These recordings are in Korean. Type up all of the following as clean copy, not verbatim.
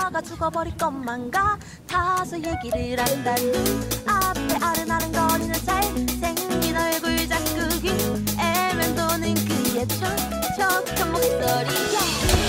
하다가 죽어버릴 것만 같아서 얘기를 한다. 눈앞에 아른아른거리는 잘생긴 얼굴 자꾸기 애면도는 그의 촉촉한 목소리야.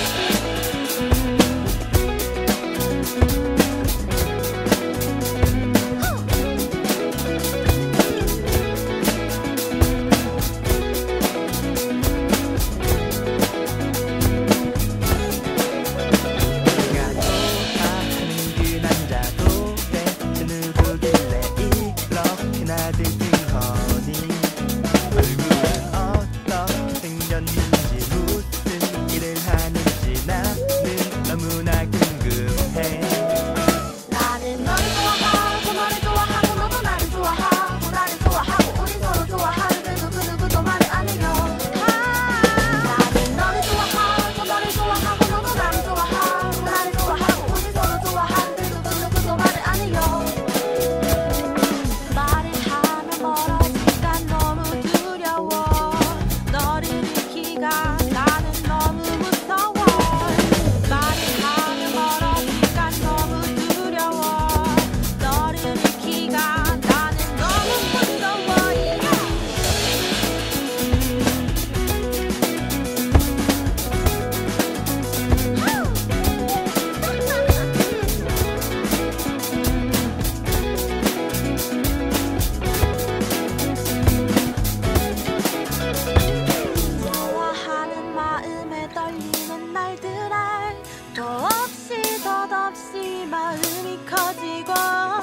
더없이 마음이 커지고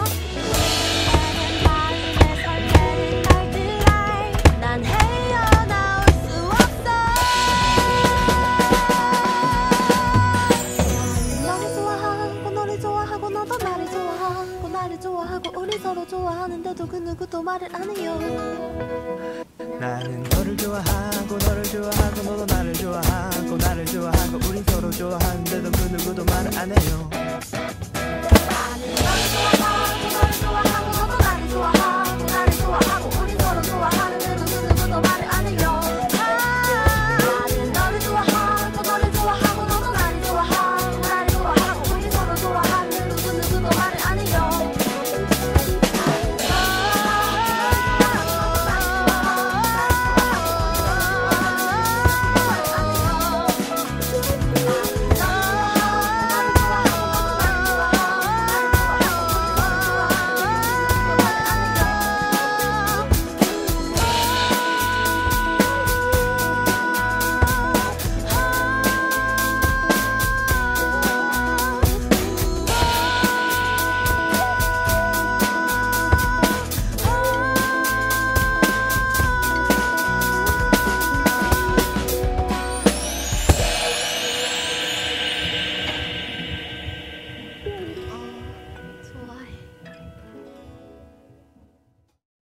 애는 마음에 설레는 날들알 난 헤어나올 수 없어. 너를 좋아하고 너를 좋아하고 너도 나를 좋아하고 나를 좋아하고 우리 서로 좋아하는데도 그 누구도 말을 안 해요. 나는 너를 좋아하고 너를 좋아하고 너도 나를 좋아하고 나를 좋아하고 우린 서로 좋아하는데도 그 누구도 말을 안 해요. 나는 너를 좋아하고